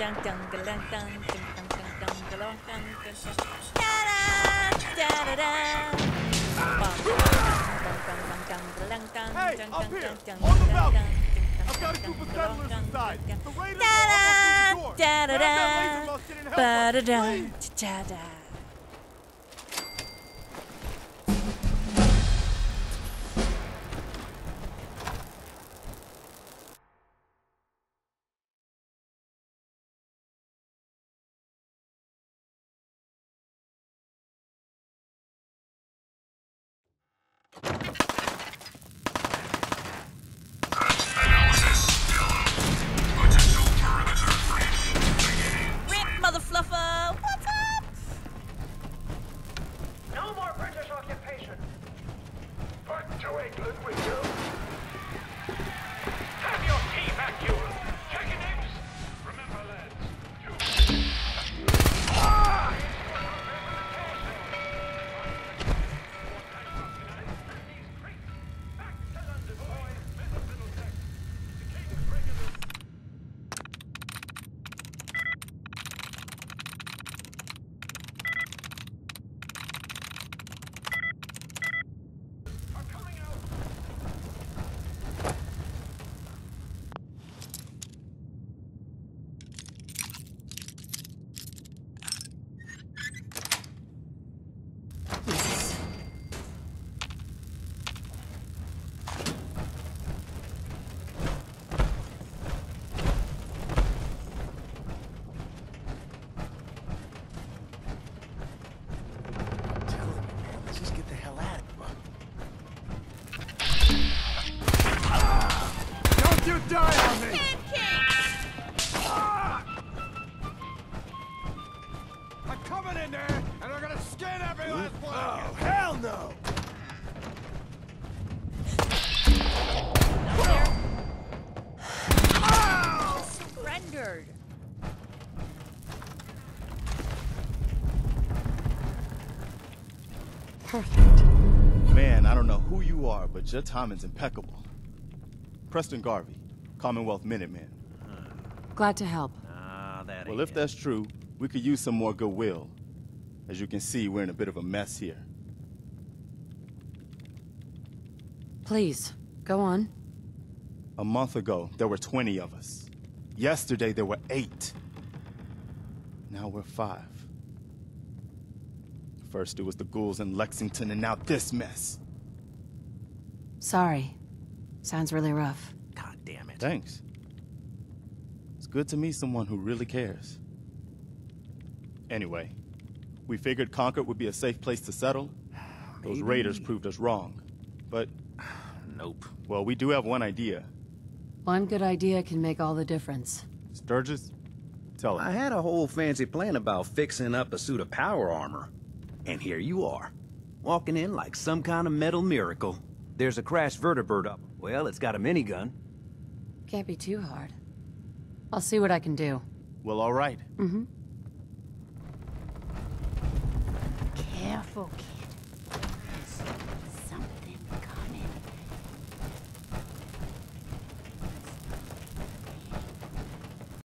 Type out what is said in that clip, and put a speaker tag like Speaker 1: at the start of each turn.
Speaker 1: Hey, up here, on the balcony. I've got a group of settlers inside. The raiders are almost through the door. Grab that laser musket and help us, please.
Speaker 2: Perfect.
Speaker 3: Man, I don't know who you are, but your timing's impeccable. Preston Garvey, Commonwealth Minuteman.
Speaker 2: Glad to help.
Speaker 3: Well, if that's true, we could use some more goodwill. As you can see, we're in a bit of a mess here.
Speaker 2: Please, go on.
Speaker 3: A month ago, there were 20 of us. Yesterday, there were 8. Now we're 5. First, it was the ghouls in Lexington, and now this mess.
Speaker 2: Sorry. Sounds really rough.
Speaker 4: God damn it.
Speaker 3: Thanks. It's good to meet someone who really cares. Anyway, we figured Concord would be a safe place to settle. Those raiders proved us wrong. But...
Speaker 4: Nope.
Speaker 3: Well, we do have one idea.
Speaker 2: One good idea can make all the difference.
Speaker 3: Sturgis, tell us.
Speaker 4: I had a whole fancy plan about fixing up a suit of power armor. And here you are, walking in like some kind of metal miracle. There's a crashed vertibird up. Well, it's got a minigun.
Speaker 2: Can't be too hard. I'll see what I can do.
Speaker 3: Well, all right.
Speaker 2: Careful,